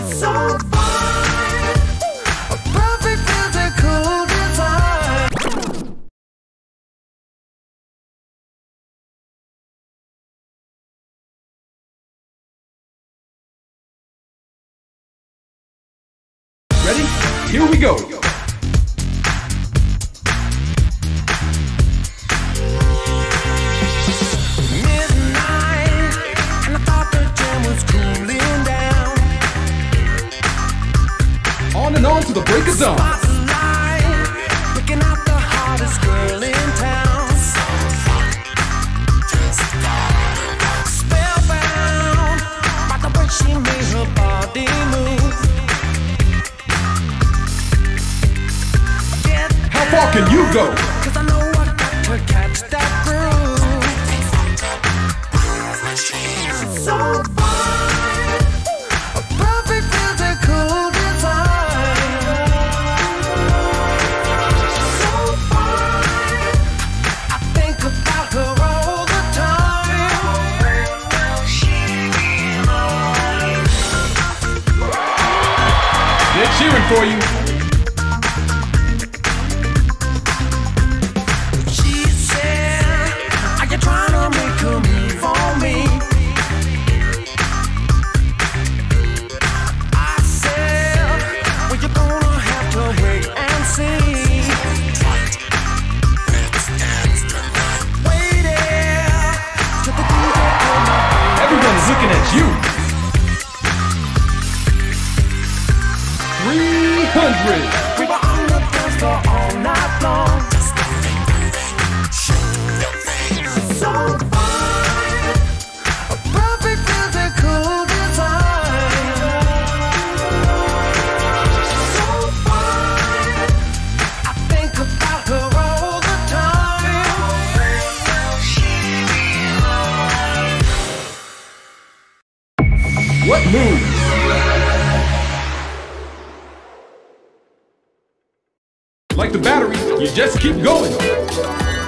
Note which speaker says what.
Speaker 1: So fine, a perfect physical design.
Speaker 2: Ready? Here we go.
Speaker 1: Midnight, and I thought the jam was cooling down.
Speaker 2: On and on to the break of dawn.
Speaker 1: Spotlight, looking at the hottest girl in town. Spellbound by the way she made her body move.
Speaker 2: How far can you go?
Speaker 1: 'Cause I know I got to catch that groove. So fine, a perfect physical design. So fine, I think about her all the time.
Speaker 2: They're cheering for you.
Speaker 1: She said, are you trying to make a move for me? I said, well, you're gonna have to wait and see. Waiting till the DJ come up.
Speaker 2: Everyone's looking at you. 300.
Speaker 1: We were on the dance floor all night long. So fine, a perfect physical design. So fine, I think about her all the time.
Speaker 2: What moves? Like the battery, you just keep going.